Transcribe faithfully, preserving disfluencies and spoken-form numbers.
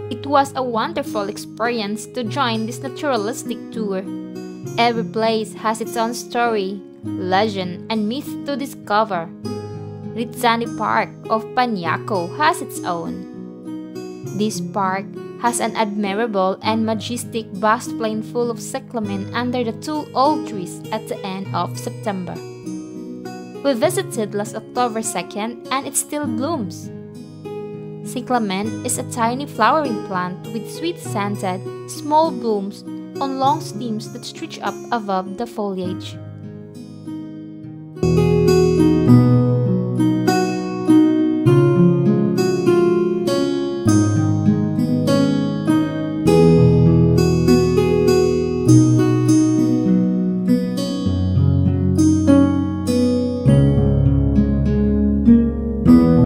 It was a wonderful experience to join this naturalistic tour. Every place has its own story, legend, and myth to discover. Rizzani Park of Pagnacco has its own. This park has an admirable and majestic vast plain full of cyclamen under the two old trees at the end of September. We visited last October second and it still blooms. Cyclamen is a tiny flowering plant with sweet-scented, small blooms on long stems that stretch up above the foliage.